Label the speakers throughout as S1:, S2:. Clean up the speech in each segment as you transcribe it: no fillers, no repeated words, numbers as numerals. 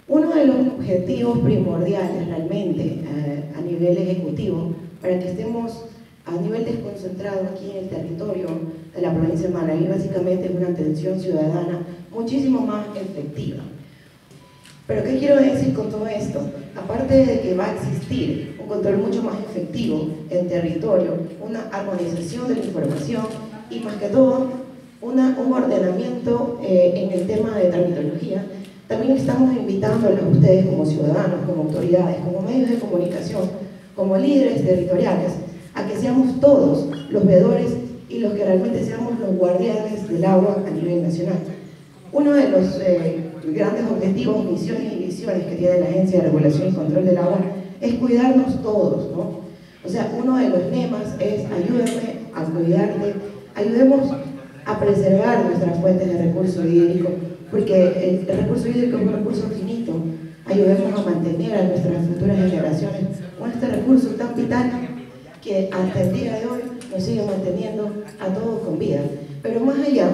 S1: Uno de los objetivos primordiales realmente a nivel ejecutivo, para que estemos a nivel desconcentrado aquí en el territorio de la provincia de Manabí, básicamente es una atención ciudadana muchísimo más efectiva. Pero ¿qué quiero decir con todo esto? Aparte de que va a existir un control mucho más efectivo en territorio, una armonización de la información y más que todo un ordenamiento en el tema de tramitología, también estamos invitándoles a ustedes como ciudadanos, como autoridades, como medios de comunicación, como líderes territoriales, a que seamos todos los veedores y los que realmente seamos los guardianes del agua a nivel nacional. Uno de los grandes objetivos, misiones y visiones que tiene la Agencia de Regulación y Control del Agua es cuidarnos todos, ¿no? O sea, uno de los lemas es ayúdame a cuidarte, ayudemos a preservar nuestras fuentes de recurso hídrico, porque el recurso hídrico es un recurso finito. Ayudemos a mantener a nuestras futuras generaciones con este recurso tan vital que hasta el día de hoy nos sigue manteniendo a todos con vida. Pero más allá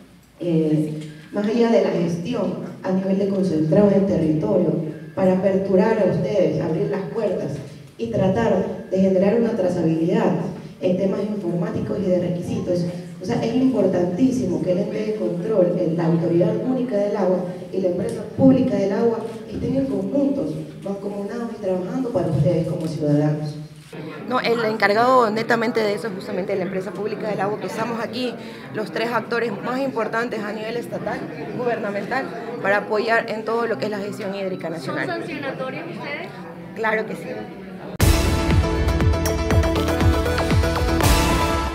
S1: de la gestión a nivel de concentrado en territorio, para aperturar a ustedes, abrir las puertas y tratar de generar una trazabilidad en temas informáticos y de requisitos. O sea, es importantísimo que el ente de control, la Autoridad Única del Agua y la Empresa Pública del Agua estén en conjuntos, mancomunados y trabajando para ustedes como ciudadanos.
S2: No, el encargado netamente de eso es justamente la Empresa Pública del Agua, que estamos aquí los tres actores más importantes a nivel estatal, gubernamental, para apoyar en todo lo que es la gestión hídrica nacional.
S3: ¿Son sancionatorios ustedes?
S2: Claro que sí.